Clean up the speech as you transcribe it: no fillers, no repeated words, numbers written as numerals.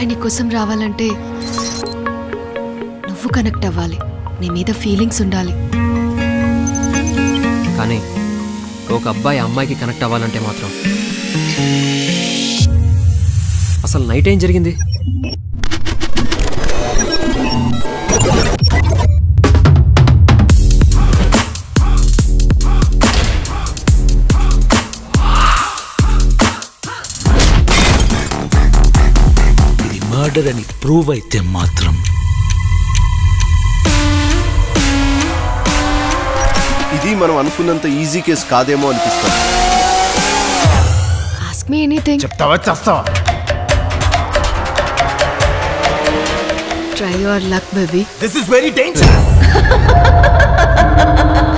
అమ్మాయి నీ కోసం రావాలంటే నువ్వు కనెక్ట్ అవ్వాలి, నీ మీద ఫీలింగ్స్ ఉండాలి. కానీ ఒక అబ్బాయి అమ్మాయికి కనెక్ట్ అవ్వాలంటే మాత్రం అసలు నైట్ ఏం జరిగింది? ఇది మర్డర్ అని ప్రూవ్ అయితే మాత్రం ఇది మనం అనుకున్నంత ఈజీ కేసు కాదేమో అనిపిస్తుంది. Ask me anything. చెప్తావా చేస్తావా? Try your luck baby. This is very dangerous.